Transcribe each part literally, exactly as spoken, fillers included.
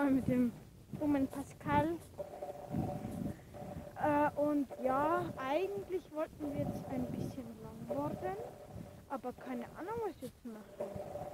mal mit dem Roman Pascal. Äh, und ja, eigentlich wollten wir jetzt ein bisschen longboarden, aber keine Ahnung, was wir jetzt machen.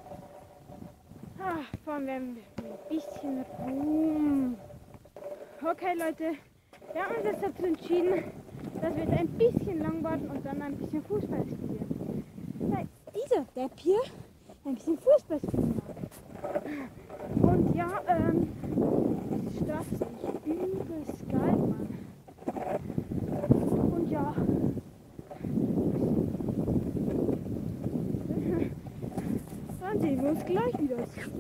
Ah, fahren wir ein bisschen rum. Okay Leute, wir haben uns jetzt dazu entschieden, dass wir jetzt ein bisschen longboarden und dann ein bisschen Fußball spielen. Weil dieser Depp hier ein bisschen Fußball spielen mag. Und ja, ähm, die Straße ist echt übelst geil, Mann. Und ja, dann sehen wir uns gleich wieder.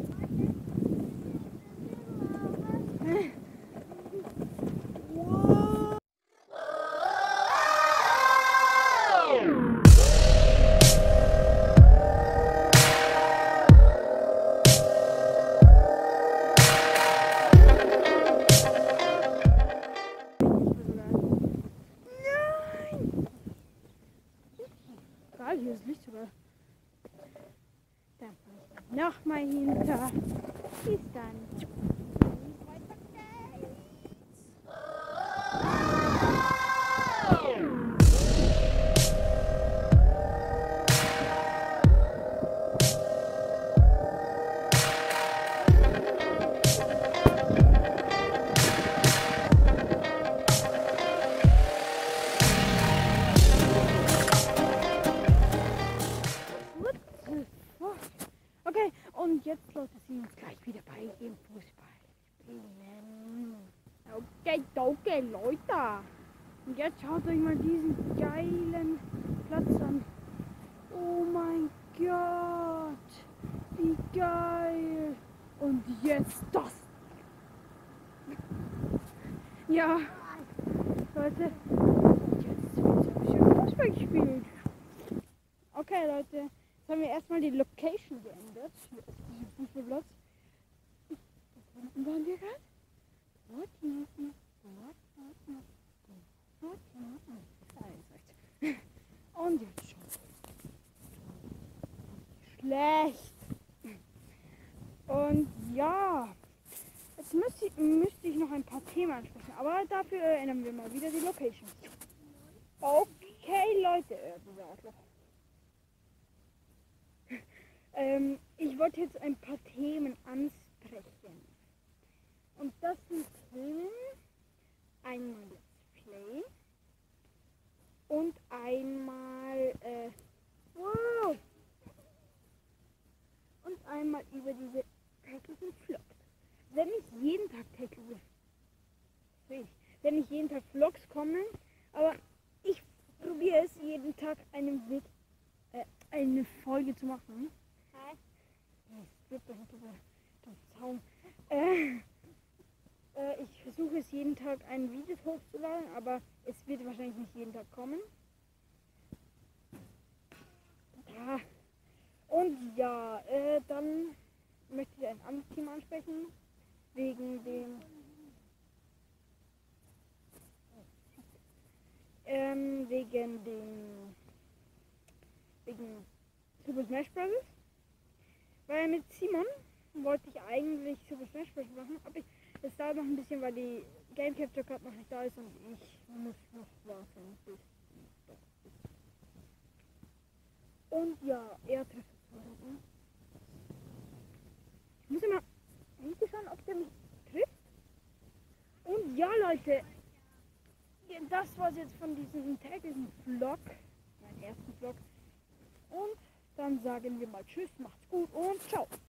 Hier ist Licht sogar. Dann fahre ich noch mal hinter. Bis dann. Okay, und jetzt Leute, sehen wir uns gleich wieder bei dem Fußball spielen. Okay, okay, Leute. Und jetzt schaut euch mal diesen geilen Platz an. Oh mein Gott, wie geil. Und jetzt das. Ja, Leute, jetzt wird ein bisschen Fußball gespielt. Okay, Leute. Jetzt haben wir erstmal die Location geändert. Hier ist dieser Fußballplatz. Wo waren wir gerade? Dort hinten. Dort hinten. Dort hinten. Und jetzt schon. Schlecht. Und ja. Jetzt müsste ich, müsste ich noch ein paar Themen ansprechen. Aber dafür ändern wir mal wieder die Location. Okay, Leute. Äh, Ähm, ich wollte jetzt ein paar Themen ansprechen. Und das sind Themen, einmal Let's Play und einmal, äh, wow, und einmal über diese täglichen Vlogs. Wenn nicht jeden Tag tägliche, wenn nicht jeden Tag Vlogs kommen, aber ich probiere es jeden Tag einen Weg, äh, eine Folge zu machen. Äh, äh, ich versuche es jeden Tag ein Video hochzuladen, aber es wird wahrscheinlich nicht jeden Tag kommen. Ja. Und ja, äh, dann möchte ich ein anderes Thema ansprechen, wegen dem ähm, wegen dem wegen Super Smash Bros. Weil mit Simon wollte ich eigentlich Super Smash Bros. Machen, aber ich, es dauert noch ein bisschen, weil die Game Capture Card noch nicht da ist und ich muss noch warten bis das ist. Und ja, er trifft es. Ich muss immer hinten schauen, ob der mich trifft. Und ja, Leute, das war's jetzt von diesem täglichen Vlog, mein ersten Vlog. Und dann sagen wir mal Tschüss, macht's gut und ciao.